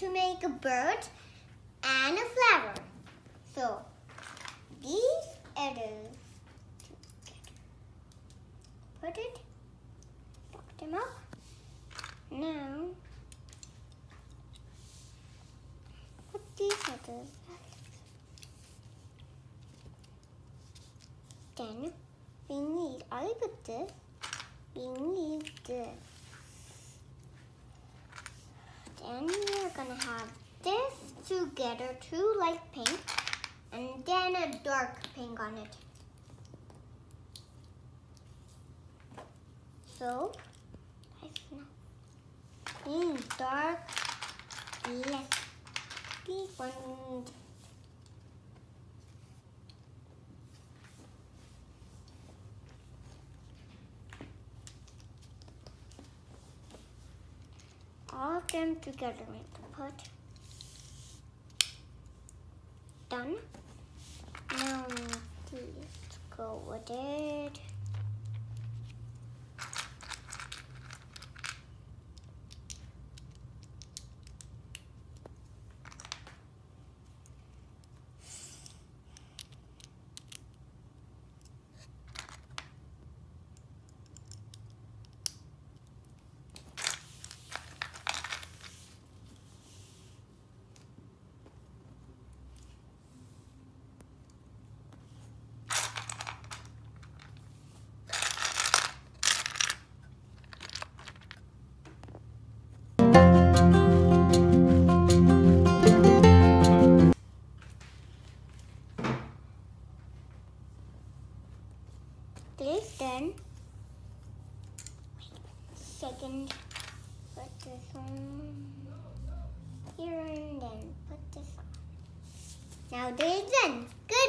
to make a bird and a flower. So these edges together. Put it, tuck them up. Now put these edges. Then we need, I put this, we need this. Then we're gonna have this together, two light pink, and then a dark pink on it. So, dark, less, these ones. All of them together make the put. Done. Now let's go with it. This done. Second, put this on here and then put this on. Now this is done. Good.